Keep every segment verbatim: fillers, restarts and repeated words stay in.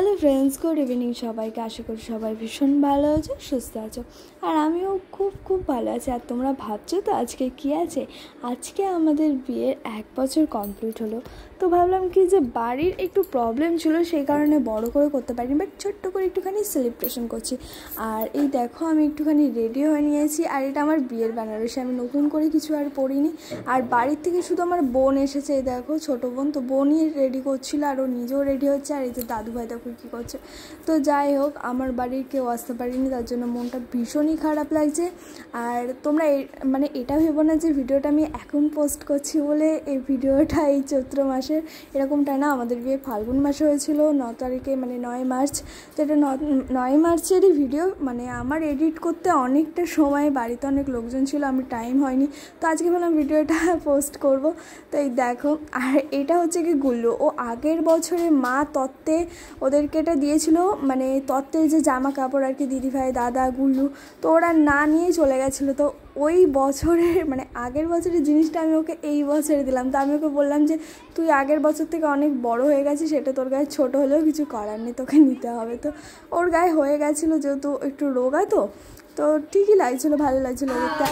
Hello friends, good evening সবাইকে। আশা করি সবাই ভীষণ ভালো আছো, সুস্থ আছো, আর আমিও খুব খুব ভালো আছি। আর তোমরা ভাবছো তো আজকে কী আছে? আজকে আমাদের বিয়ের এক বছর কমপ্লিট হলো। তো ভাবলাম কি যে বাড়ির একটু প্রবলেম ছিল, সেই কারণে বড় করে করতে পারিনি, বাট ছোট্ট করে একটুখানি সেলিব্রেশন করছি। আর এই দেখো আমি একটুখানি রেডি হয়ে নিয়েছি, আর এটা আমার বিয়ের বেনারসি, আমি নতুন করে কিছু আর পরিনি। আর বাড়ির থেকে শুধু আমার বোন এসেছে, এই দেখো ছোটো বোন, তো বোনই রেডি করছিলো আর ও নিজেও রেডি হচ্ছে। আর এই যে দাদু ভাই দেখো কী করছে। তো যাই হোক, আমার বাড়ির কেউ আসতে পারিনি, তার জন্য মনটা ভীষণই খারাপ লাগছে। আর তোমরা মানে এটা ভেবো না যে ভিডিওটা আমি এখন পোস্ট করছি বলে এই ভিডিওটা এই চৈত্র মাসের, এরকমটা না। আমাদের বিয়ে ফাল্গুন মাসে হয়েছিল, ন তারিখে, মানে নয় মার্চ। তো এটা নয় মার্চেরই ভিডিও, মানে আমার এডিট করতে অনেকটা সময়, বাড়িতে অনেক লোকজন ছিল, আমি টাইম হয়নি। তো আজকে ভাবলাম ভিডিওটা পোস্ট করব। তো এই দেখো, আর এটা হচ্ছে কি গুল্লু, ও আগের বছরে মা তত্ত্বে ওদেরকে এটা দিয়েছিল, মানে তত্ত্বের যে জামা কাপড় আর কি, দিদিভাই, দাদা, গুল্লু, তো ওরা না নিয়ে চলে গেছিলো। তো ওই বছরের মানে আগের বছরের জিনিসটা আমি ওকে এই বছরে দিলাম। তো আমি ওকে বললাম যে তুই আগের বছর থেকে অনেক বড় হয়ে গেছিস, সেটা তোর গায়ে ছোটো হলেও কিছু করার নেই, তোকে নিতে হবে। তো ওর গায়ে হয়ে গেছিলো, যেহেতু একটু রোগা, তো তো ঠিকই লাগছিলো, ভালো লাগছিলো দেখতে।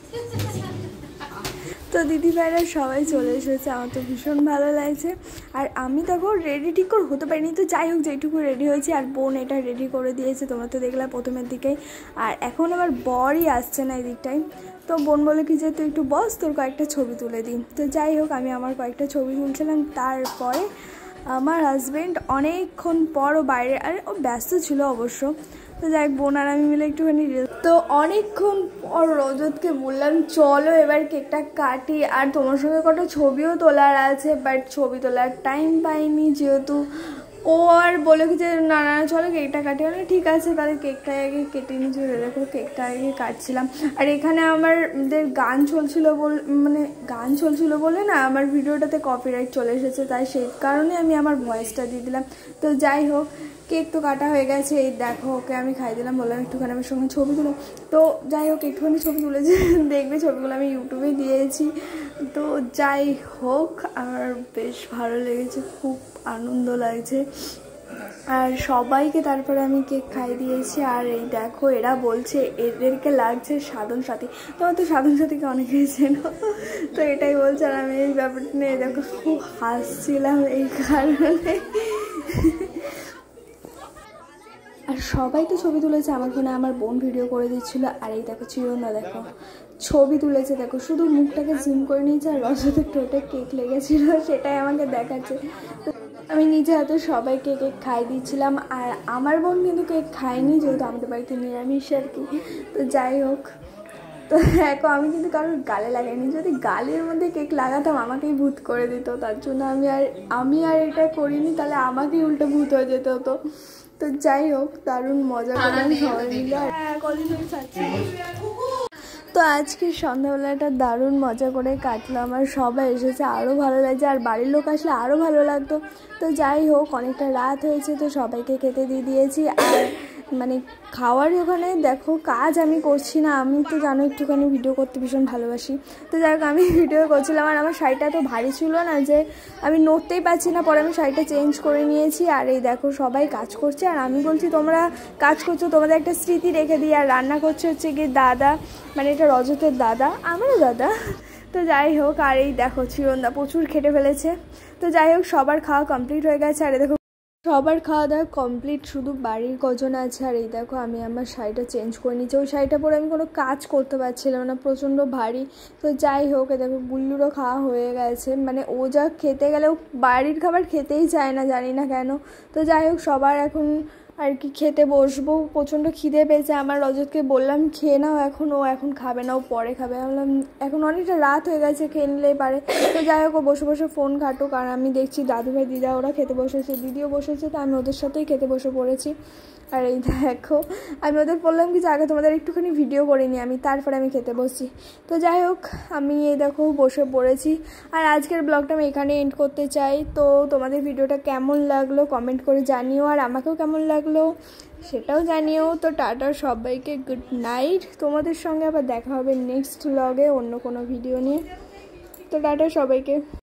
তো দিদিভাইরা সবাই চলে এসেছে, আমার তো ভীষণ ভালো লাগছে। আর আমি তখন রেডি ঠিক করে হতে পারিনি, তো যাই হোক যেটুকু রেডি হয়েছি। আর বোন এটা রেডি করে দিয়েছে, তোমরা তো দেখলে প্রথমের দিকেই। আর এখন আমার বরই আসছে না এই দিকটায়। তো বোন বলে কি যে তুই একটু বস, তোর কয়েকটা ছবি তুলে দিই। তো যাই হোক, আমি আমার কয়েকটা ছবি তুলছিলাম। তারপরে আমার হাজব্যান্ড অনেকক্ষণ পরও বাইরে, আরে ও ব্যস্ত ছিল অবশ্য। তো যাই হোক, বোন আর আমি মিলে একটুখানি, তো অনেকক্ষণ পর রজতকে বললাম চলো এবার কেকটা কাটি, আর তোমার সঙ্গে কটা ছবিও তোলার আছে, বাট ছবি তোলার টাইম পাইনি, যেহেতু ও আর বলে কি যে না না চলো কেকটা কাটি। মানে ঠিক আছে, তাহলে কেকটা আগে কেটে নিচ্ছি। দেখো কেকটা আগে কাটছিলাম। আর এখানে আমাদের গান চলছিল বল মানে গান চলছিল বলে না, আমার ভিডিওটাতে কপিরাইট চলে এসেছে, তাই সেই কারণে আমি আমার ভয়েসটা দিয়ে দিলাম। তো যাই হোক, কেক তো কাটা হয়ে গেছে। এই দেখো ওকে আমি খাই দিলাম, বললাম একটুখানি আমার সঙ্গে ছবি তুলো। তো যাই হোক, একটুখানি ছবি তুলেছে, দেখবে ছবিগুলো আমি ইউটিউবে দিয়েছি। তো যাই হোক, আমার বেশ ভালো লেগেছে, খুব আনন্দ লাগছে। আর সবাইকে তারপরে আমি কেক খাই দিয়েছি। আর এই দেখো এরা বলছে এদেরকে লাগছে সাধন সাথী, তোমার তো সাধন সাথীকে অনেকেই চেনো, তো এটাই বলছে। আর আমি এই ব্যাপারটা নিয়ে দেখো খুব হাসছিলাম এই কারণে। আর সবাই তো ছবি তুলেছে আমার ফোনে, আমার বোন ভিডিও করে দিচ্ছিল। আর এই দেখো চিরনা দেখো ছবি তুলেছে, দেখো শুধু মুখটাকে জুম করে নিয়েছে, আর রজতের ঠোঁটে কেক লেগেছিল, সেটাই আমাকে দেখাচ্ছে। আমি নিজে হাতে সবাইকে কেক খাই দিচ্ছিলাম। আর আমার বোন কিন্তু কেক খায়নি, যেহেতু আমাদের বাড়িতে নিরামিষ আর কি। তো যাই হোক, তো দেখো আমি কিন্তু কারোর গালে লাগাইনি, যদি গালের মধ্যে কেক লাগাতাম আমাকেই ভূত করে দিত, তার জন্য আমি আর আমি আর এটা করিনি, তাহলে আমাকেই উল্টো ভূত হয়ে যেত। তো তো যাই হোক, দারুণ মজা করলাম সবাই মিলে। তো আজকে সন্ধ্যাবেলাটা দারুণ মজা করে কাটলাম, আর সবাই এসেছে, আরও ভালো লাগছে। আর বাড়ির লোক আসলে আরও ভালো লাগতো। তো যাই হোক, অনেকটা রাত হয়েছে, তো সবাইকে খেতে দিয়ে দিয়েছি। আর মানে খাওয়ার ওখানে দেখো কাজ আমি করছি না, আমি তো জানো একটুখানি ভিডিও করতে ভীষণ ভালোবাসি। তো যাই হোক, আমি ভিডিও করছিলাম, আর আমার শাড়িটা তো ভারী ছিল না যে আমি নড়তেই পারছি না, পরে আমি শাড়িটা চেঞ্জ করে নিয়েছি। আর এই দেখো সবাই কাজ করছে, আর আমি বলছি তোমরা কাজ করছো, তোমাদের একটা স্মৃতি রেখে দিই। আর রান্না করছে হচ্ছে কি দাদা, মানে এটা রজতের দাদা, আমারও দাদা। তো যাই হোক, আর এই দেখো চিরন্দা প্রচুর খেটে ফেলেছে। তো যাই হোক, সবার খাওয়া কমপ্লিট হয়ে গেছে। আর দেখো সবার খাওয়া দাওয়া কমপ্লিট, শুধু বাড়ির কজন আছে। আর এই দেখো আমি আমার শাড়িটা চেঞ্জ করে নিচ্ছি, ওই শাড়িটা পরে আমি কোনো কাজ করতে পারছিলাম না, প্রচণ্ড ভারী। তো যাই হোক, এ দেখো গুল্লুরও খাওয়া হয়ে গেছে, মানে ও যা খেতে গেলেও বাড়ির খাবার খেতেই চায় না, জানি না কেন। তো যাই হোক, সবার এখন আর কি খেতে বসবো, প্রচণ্ড খিদে পেয়েছে আমার। রজতকে বললাম খেয়ে নাও এখন, ও এখন খাবে না, ও পরে খাবে। বললাম এখন অনেকটা রাত হয়ে গেছে, খেয়ে নিলেই পারে। তো যাই হোক, ও বসে বসে ফোন ঘাঁটুক। আর আমি দেখছি দাদুভাই দিদা ওরা খেতে বসেছে, দিদিও বসেছে, তো আমি ওদের সাথেই খেতে বসে পড়েছি। আর এই দেখো আমি ওদের বললাম কি যে আগে তোমাদের একটুখানি ভিডিও করে নিই আমি, তারপরে আমি খেতে বসছি। তো যাই হোক, আমি এই দেখো বসে পড়েছি। আর আজকের ব্লগটা আমি এখানে এন্ড করতে চাই। তো তোমাদের ভিডিওটা কেমন লাগলো কমেন্ট করে জানিও, আর আমাকেও কেমন লাগলো সেটাও জানিও। তো টাটা সবাইকে, গুড নাইট। তোমাদের সঙ্গে আবার দেখা হবে নেক্সট ব্লগে অন্য কোনো ভিডিও নিয়ে। তো টাটা সবাইকে।